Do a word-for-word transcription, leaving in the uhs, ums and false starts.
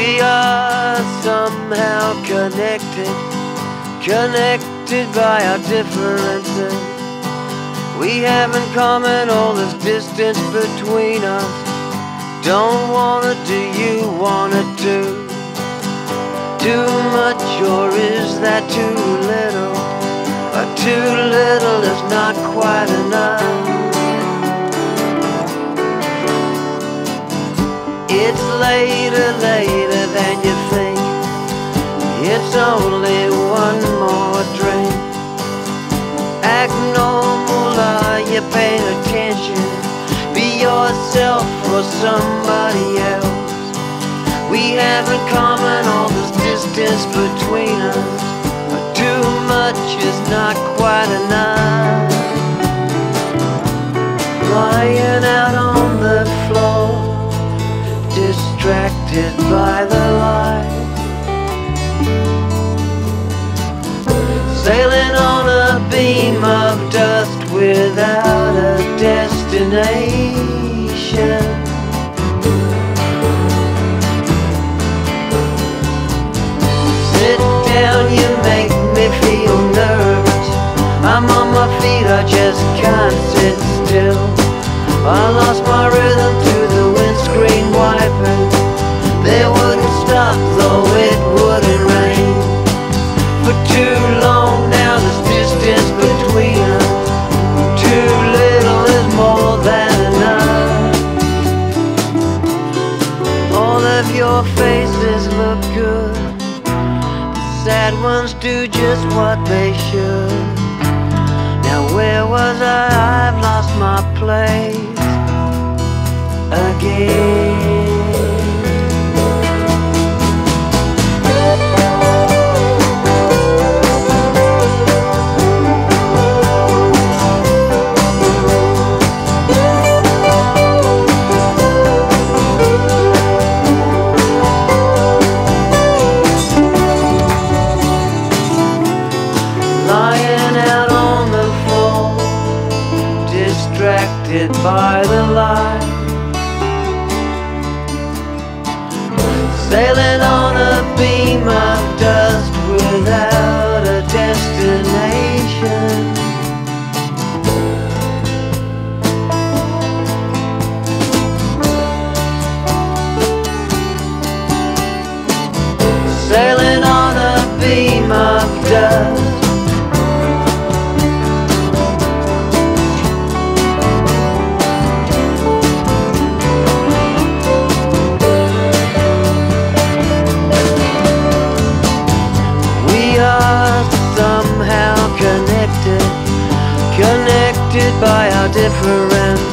We are somehow connected, connected by our differences. We have in common all this distance between us. Don't wanna, do you wanna do? Too much, or is that too little? Or too little is not quite enough. It's later, later than you think. It's only one more drink. Act normal, are you paying attention? Be yourself or somebody else. We have in common all this distance between us, but too much is not quite enough. Lying out on the floor, distracted by the light, sailing on a beam of dust without a destination. Sit down, you make me feel nervous. I'm on my feet, I just can't sit still. I lost my rhythm to the windscreen wipers. They wouldn't stop, though it wouldn't rain. For too long now, this distance between us, too little is more than enough. All of your faces look good, the sad ones do just what they should. Now where was I? I've lost my place again. Lying out on the floor, distracted by the light, sailing on a beam of dust without a destination. Sailing on a beam of dust. Somehow connected, connected by our difference.